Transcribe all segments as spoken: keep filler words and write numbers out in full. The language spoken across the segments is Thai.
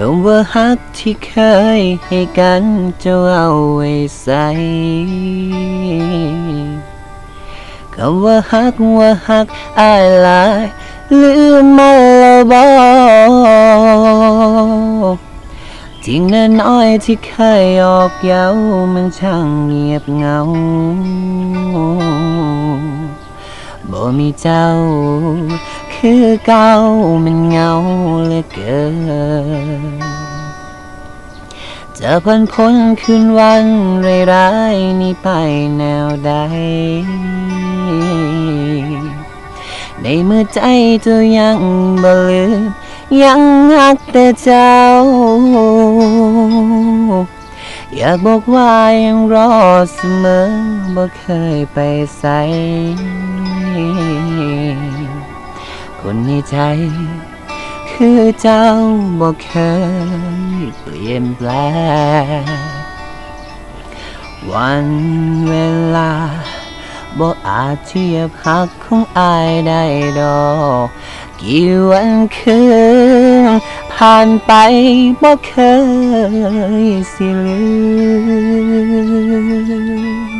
ำว่าฮักที่เคยให้กันจะเอาไว้ใส่คำว่าฮักว่าฮักอายหลายลืมมาแล้วบอกจริงนะน้อยที่เคยออกเย้ามันช่างเงียบเงาบ่มีเจ้าคือเก่ามันเงาเหลือเกินจะพันพ้นคืนวันร้ายๆนี้ไปแนวใดในเมื่อใจเจ้ายังบ่ลืมยังรักแต่เจ้าอยากบอกว่ายังรอเสมอบ่เคยไปไสคนในใจคือเจ้าบ่เคยเปลี่ยนแปลงวันเวลาบ่อาจเทียบฮักของอายได้ดอกกี่วันคืนผ่านไปบ่เคยสิลืม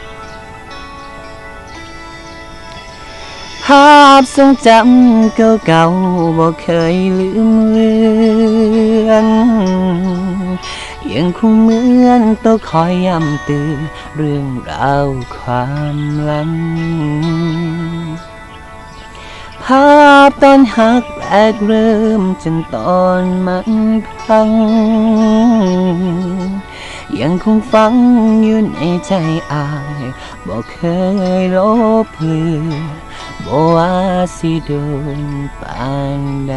ภาพทรงจำเก่าๆบ่เคยลืมเลือนยังคงเหมือนตัวคอยย้ำเตือนเรื่องราวความหลังภาพตอนหักแรกเริ่มจนตอนมันพังยังคงฝังอยู่ในใจอายบ่เคยลบเลือนบ่ว่าสิโดนปานใด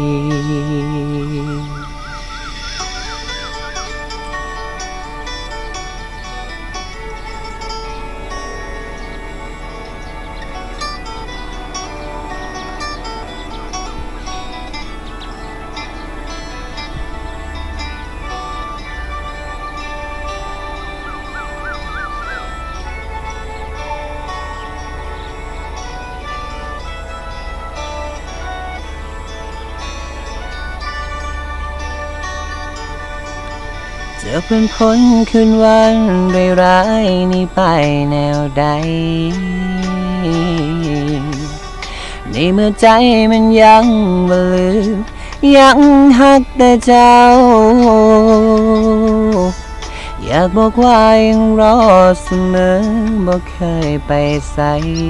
จะเป็นพ้นคืนวันร้ายๆนี้ไปแนวใดในเมื่อใจมันยังบ่ลืมยังหักแต่เจ้าอยากบอกว่ายังรอเสมอบ่เคยไปไส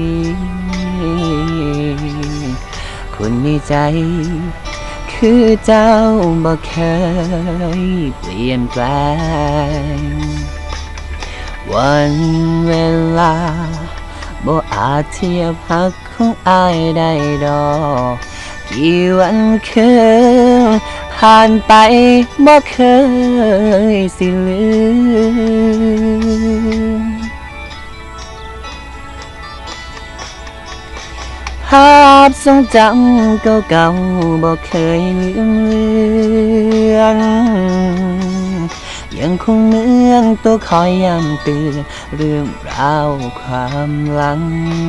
คนในใจคือเจ้าบ่เคยเปลี่ยนแปลงวันเวลาบ่อาจเทียบฮักของอายได้ดอกกี่วันคืนผ่านไปบ่เคยสิลืมภาพทรงจำเก่าๆบ่เคยลืมเลือนยังคงเหมือนตัวคอยย้ำเตือนเรื่องราวความหลัง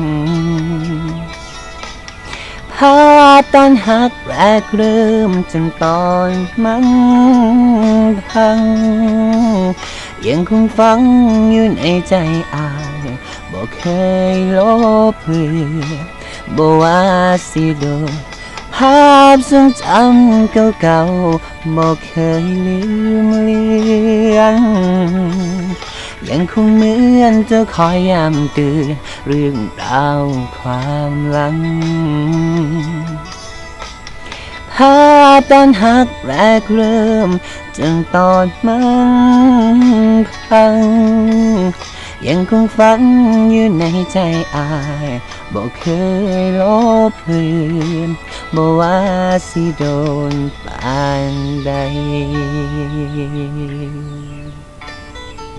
ภาพตอนหักแรกเริ่มจนตอนมันพังยังคงฝังอยู่ในใจอายบ่เคยลบเลือนบ่ว่าสิโดนภาพทรงจำเก่าๆบ่เคยลืมเลือนยังคงเหมือนจะคอยย้ำเตือนเรื่องราวความหลังภาพตอนหักแรกเริ่มจนตอนมันพังยังคงฝันอยู่ในใจอายบ่เคยลบเลือนบ่ว่าสิโดนปานใด